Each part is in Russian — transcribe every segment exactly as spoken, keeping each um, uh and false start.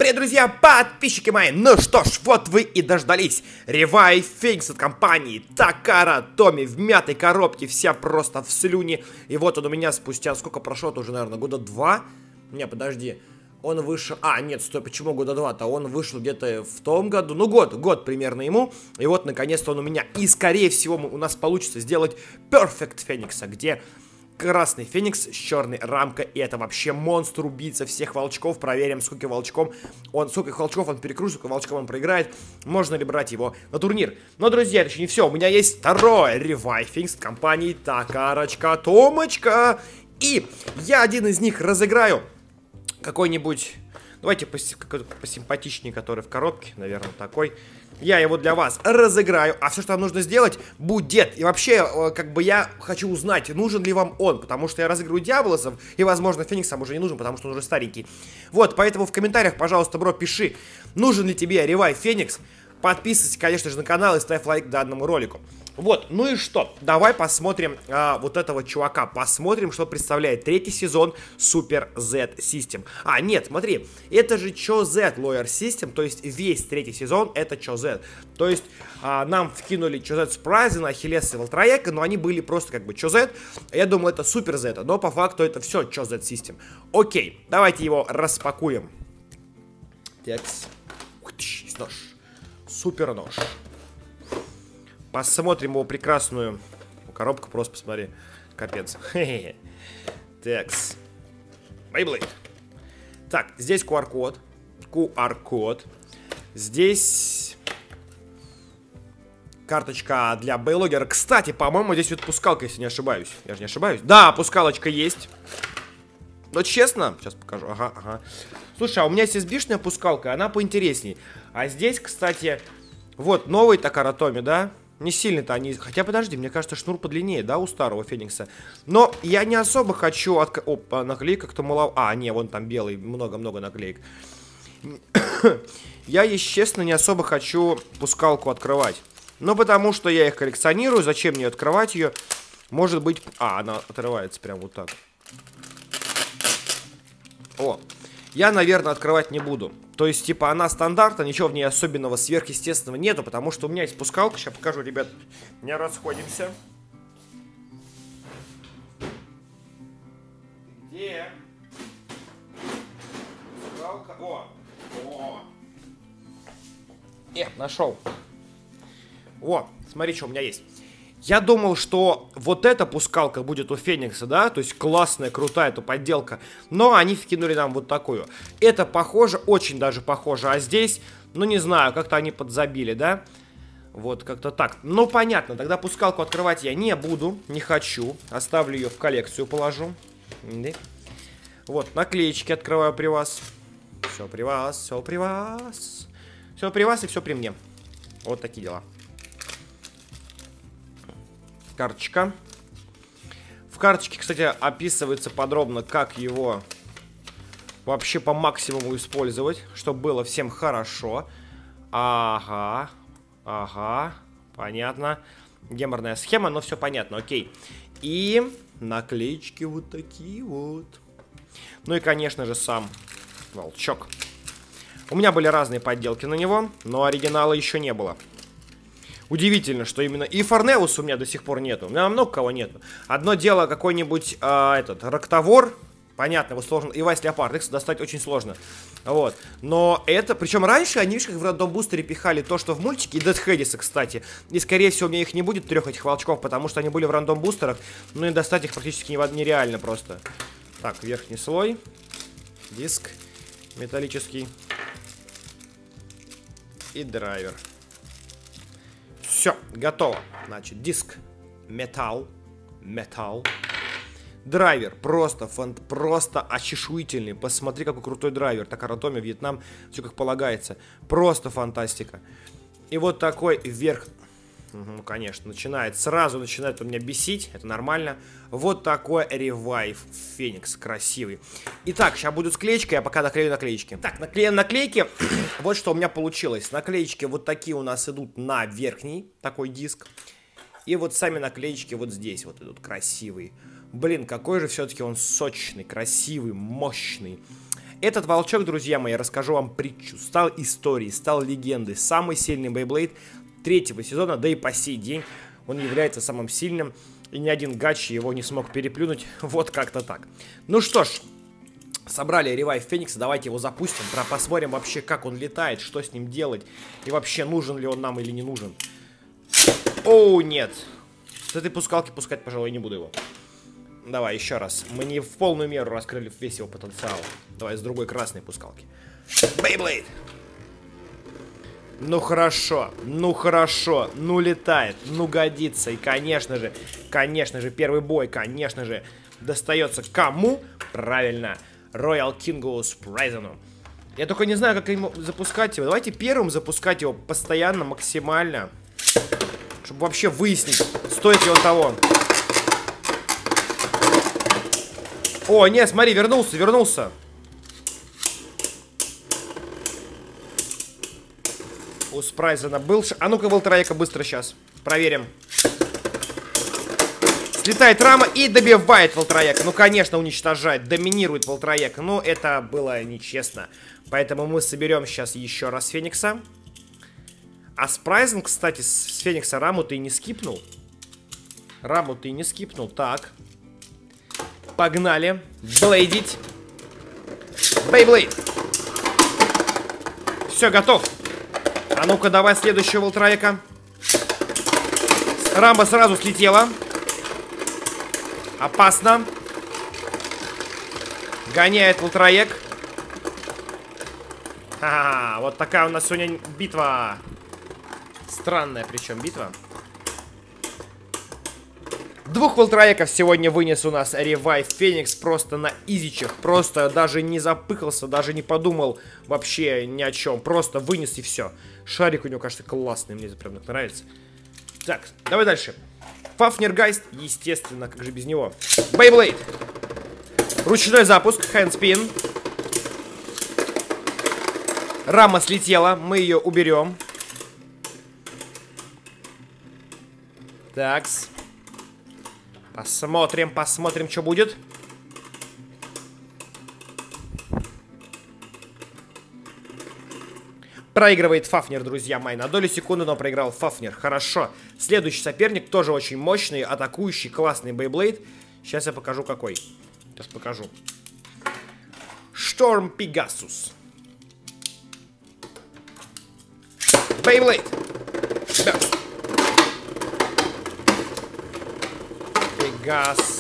Привет, друзья, подписчики мои! Ну что ж, вот вы и дождались. Revive Phoenix от компании Takara Tomy в мятой коробке, вся просто в слюне. И вот он у меня спустя, сколько прошло, это уже, наверное, года два? Не, подожди. Он вышел... А, нет, стой, почему года два-то? Он вышел где-то в том году. Ну, год, год примерно ему. И вот, наконец-то, он у меня. И, скорее всего, у нас получится сделать Perfect Phoenix, где... Красный Феникс с черной рамкой. И это вообще монстр, убийца всех волчков. Проверим, сколько волчком он, сколько волчков он перекрутит, сколько волчком он проиграет. Можно ли брать его на турнир. Но, друзья, это еще не все. У меня есть второй Revive Phoenix компании Такарочка Томочка. И я один из них разыграю. Какой-нибудь... Давайте посимпатичнее, который в коробке. Наверное, такой. Я его для вас разыграю. А все, что вам нужно сделать, будет. И вообще, как бы я хочу узнать, нужен ли вам он. Потому что я разыгрываю Диаблосов. И, возможно, Фениксом уже не нужен, потому что он уже старенький. Вот, поэтому в комментариях, пожалуйста, бро, пиши, нужен ли тебе Revive Phoenix. Подписывайся, конечно же, на канал и ставь лайк данному ролику. Вот, ну и что? Давай посмотрим а, вот этого чувака. Посмотрим, что представляет третий сезон Super Z System. А, нет, смотри, это же Cho Z Lawyer System, то есть весь третий сезон это Cho Z. То есть а, нам вкинули Cho Z Спрайзена, Ахиллеса и Волтроека, но они были просто как бы Cho Z. Я думал, это Super Z, но по факту это все Cho Z System. Окей, давайте его распакуем. Текс. Нож. Супер нож. Посмотрим его прекрасную коробку, просто посмотри. Капец. Текс. Beyblade. Так, здесь ку ар-код. ку ар-код. Здесь карточка для бейлогера. Кстати, по-моему, здесь вот пускалка, если не ошибаюсь. Я же не ошибаюсь. Да, пускалочка есть. Но честно, сейчас покажу. Ага, ага. Слушай, а у меня есть эс би-шная пускалка, она поинтересней. А здесь, кстати, вот новый Takara Tomy, да? Не сильно-то они... Хотя, подожди, мне кажется, шнур подлиннее, да, у старого Феникса. Но я не особо хочу... От... Опа, наклейка как-то мало... А, не, вон там белый, много-много наклеек. Я, если честно, не особо хочу пускалку открывать. Ну, потому что я их коллекционирую, зачем мне открывать ее? Может быть... А, она отрывается прям вот так. О, я, наверное, открывать не буду. То есть, типа, она стандартна, ничего в ней особенного сверхъестественного нету, потому что у меня есть пускалка. Сейчас покажу, ребят. Не расходимся. Где? Пускалка. О! О! Э, нашел. О, смотри, что у меня есть. Я думал, что вот эта пускалка будет у Феникса, да, то есть классная, крутая эта подделка, но они вкинули нам вот такую. Это похоже, очень даже похоже, а здесь, ну не знаю, как-то они подзабили, да, вот как-то так. Ну понятно, тогда пускалку открывать я не буду, не хочу, оставлю ее в коллекцию, положу. Вот, наклеечки открываю при вас. Все при вас, все при вас, все при вас и все при мне. Вот такие дела. Карточка. В карточке, кстати, описывается подробно, как его вообще по максимуму использовать, чтобы было всем хорошо. Ага, ага, понятно. Геморная схема, но все понятно, окей. И наклеечки вот такие вот. Ну и, конечно же, сам волчок. У меня были разные подделки на него, но оригинала еще не было. Удивительно, что именно... И Форнеус у меня до сих пор нету. У меня много кого нету. Одно дело какой-нибудь э, этот Роктавор. Понятно, его сложно. И Вайс Леопард. Их достать очень сложно. Вот. Но это... Причем раньше они, видишь, как в рандом бустере пихали то, что в мультике. И Дед Хэдиса, кстати. И, скорее всего, у меня их не будет, трех этих волчков, потому что они были в рандом бустерах. Ну и достать их практически нереально просто. Так, верхний слой. Диск металлический. И драйвер. Все, готово. Значит, диск, металл, металл. Драйвер, просто, фант, просто очешуительный. Посмотри, какой крутой драйвер. Takara Tomy, Вьетнам, все как полагается. Просто фантастика. И вот такой вверх. Угу, конечно, начинает, сразу начинает у меня бесить. Это нормально. Вот такой Revive Phoenix, красивый. Итак, сейчас буду склеечкой, я пока наклею наклеечки. Так, наклеим наклейки. Вот что у меня получилось. Наклеечки вот такие у нас идут на верхний такой диск. И вот сами наклеечки вот здесь вот идут красивые. Блин, какой же все-таки он сочный, красивый, мощный. Этот волчок, друзья мои, я расскажу вам притчу. Стал историей, стал легендой. Самый сильный Бейблейд третьего сезона, да и по сей день он является самым сильным. И ни один гачи его не смог переплюнуть. Вот как-то так. Ну что ж, собрали ревайв Феникса. Давайте его запустим. Посмотрим вообще, как он летает, что с ним делать. И вообще, нужен ли он нам или не нужен. Оу, нет. С этой пускалки пускать, пожалуй, не буду его. Давай, еще раз. Мы не в полную меру раскрыли весь его потенциал. Давай с другой красной пускалки. Бейблейд! Ну хорошо, ну хорошо, ну летает, ну годится. И конечно же, конечно же, первый бой, конечно же, достается кому? Правильно, Royal Kingu Sprayzenu. Я только не знаю, как ему запускать его. Давайте первым запускать его постоянно, максимально. Чтобы вообще выяснить, стоит ли он того. О, нет, смотри, вернулся, вернулся. У Спрайзена был... А ну-ка, Волтраека, быстро сейчас. Проверим. Слетает рама и добивает Волтраека. Ну, конечно, уничтожает. Доминирует Волтраека. Но это было нечестно. Поэтому мы соберем сейчас еще раз Феникса. А Спрайзен, кстати, с Феникса раму ты и не скипнул. Раму ты и не скипнул. Так. Погнали. Блейдить. Бейблейд. Все, готов. А ну-ка, давай следующего Волтраека. Рамба сразу слетела. Опасно. Гоняет Волтраек. Ха-ха, вот такая у нас сегодня битва. Странная причем битва. Двух Волтраеков сегодня вынес у нас ревайв Феникс просто на изичах. Просто даже не запыхался, даже не подумал вообще ни о чем. Просто вынес и все. Шарик у него, кажется, классный. Мне это прям так нравится. Так, давай дальше. Фафнергайст, естественно, как же без него. Бейблейд. Ручной запуск, хэндспин. Рама слетела, мы ее уберем. Такс. Посмотрим, посмотрим, что будет. Проигрывает Фафнер, друзья мои. На долю секунды, но проиграл Фафнер. Хорошо. Следующий соперник тоже очень мощный, атакующий, классный Бейблейд. Сейчас я покажу какой. Сейчас покажу. Шторм Пегасус. Бейблейд. Burst. Пегас.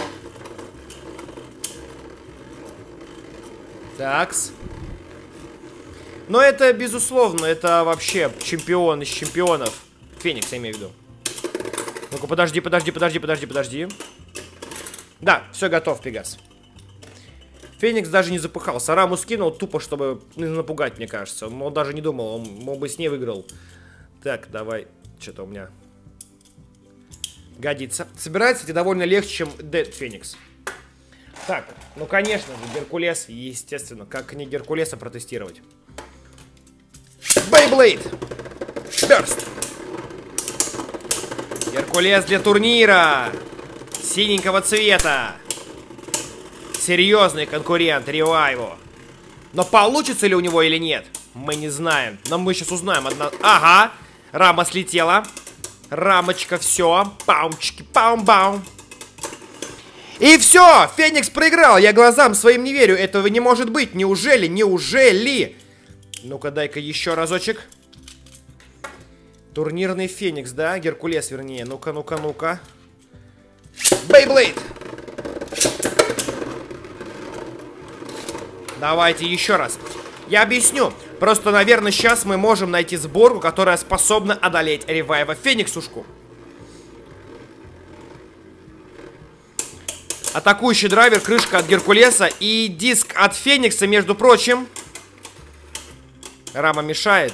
Такс. Но это, безусловно, это вообще чемпион из чемпионов. Феникс, я имею в виду. Ну-ка, подожди, подожди, подожди, подожди, подожди. Да, все готов, Пегас. Феникс даже не запыхался. Раму скинул тупо, чтобы напугать, мне кажется. Он даже не думал, он, он бы с ней выиграл. Так, давай. Что-то у меня... Годится. Собирается, кстати, довольно легче, чем Dead Феникс. Так, ну, конечно же, Геркулес, естественно. Как не Геркулеса протестировать? Бейблейд! Burst! Геркулес для турнира! Синенького цвета! Серьезный конкурент Ревайву. Но получится ли у него или нет, мы не знаем. Но мы сейчас узнаем. Одна... Ага! Рама слетела. Рамочка, все. Паумчики, паум-баум. И все! Феникс проиграл! Я глазам своим не верю. Этого не может быть. Неужели? Неужели? Ну-ка, дай-ка еще разочек. Турнирный Феникс, да? Геркулес, вернее. Ну-ка, ну-ка, ну-ка. Бейблейд! Давайте еще раз. Я объясню. Просто, наверное, сейчас мы можем найти сборку, которая способна одолеть ревайва Фениксушку. Атакующий драйвер, крышка от Геркулеса и диск от Феникса, между прочим. Рама мешает.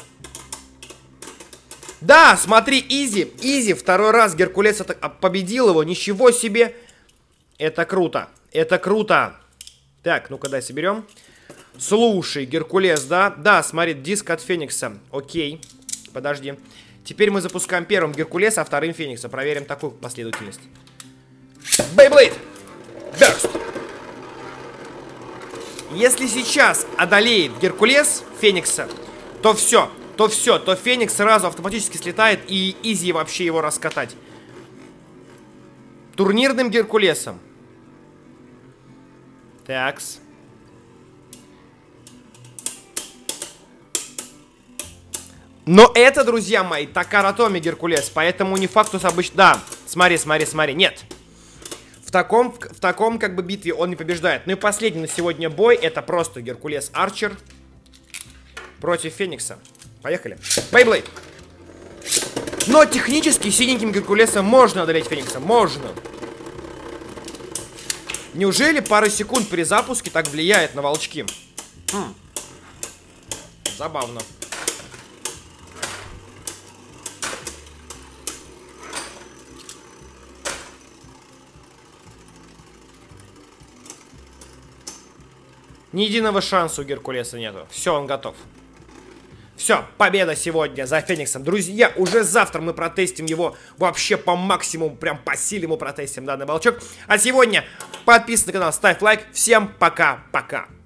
Да, смотри, изи, изи. Второй раз Геркулес победил его. Ничего себе. Это круто. Это круто. Так, ну-ка, дай соберем. Слушай, Геркулес, да? Да, смотри, диск от Феникса. Окей. Подожди. Теперь мы запускаем первым Геркулеса, а вторым Феникса. Проверим такую последовательность. Бейблейд! Burst! Если сейчас одолеет Геркулес Феникса, то все, то все, то Феникс сразу автоматически слетает и изи вообще его раскатать. Турнирным Геркулесом. Такс. Но это, друзья мои, Такара Томи Геркулес, поэтому не факт, что обычно... Да, смотри, смотри, смотри, нет. В таком, в таком как бы битве он не побеждает. Ну и последний на сегодня бой, это просто Геркулес Арчер против Феникса. Поехали. Бейблейд. Но технически синеньким Геркулесом можно одолеть Феникса, можно. Неужели пара секунд при запуске так влияет на волчки? Хм. Забавно. Ни единого шанса у Геркулеса нету. Все, он готов. Все, победа сегодня за Фениксом. Друзья, уже завтра мы протестим его вообще по максимуму, прям по силе мы протестим данный волчок. А сегодня подписывайся на канал, ставь лайк. Всем пока-пока.